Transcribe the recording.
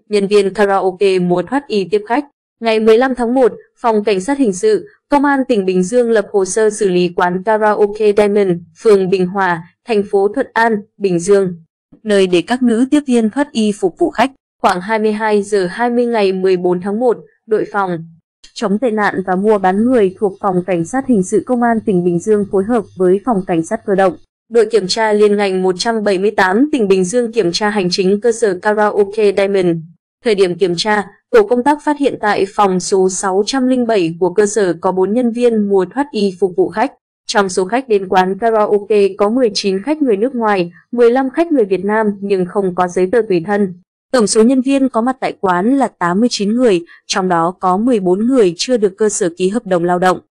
nhân viên karaoke múa thoát y tiếp khách. Ngày 15 tháng 1, Phòng Cảnh sát Hình sự, Công an tỉnh Bình Dương lập hồ sơ xử lý quán karaoke Diamond, phường Bình Hòa, thành phố Thuận An, Bình Dương, nơi để các nữ tiếp viên thoát y phục vụ khách. Khoảng 22 giờ 20 ngày 14 tháng 1, đội phòng chống tệ nạn và mua bán người thuộc Phòng Cảnh sát Hình sự Công an tỉnh Bình Dương phối hợp với Phòng Cảnh sát Cơ động, đội kiểm tra liên ngành 178 tỉnh Bình Dương kiểm tra hành chính cơ sở karaoke Diamond. Thời điểm kiểm tra, tổ công tác phát hiện tại phòng số 607 của cơ sở có 4 nhân viên mua thoát y phục vụ khách. Trong số khách đến quán karaoke có 19 khách người nước ngoài, 15 khách người Việt Nam nhưng không có giấy tờ tùy thân. Tổng số nhân viên có mặt tại quán là 89 người, trong đó có 14 người chưa được cơ sở ký hợp đồng lao động.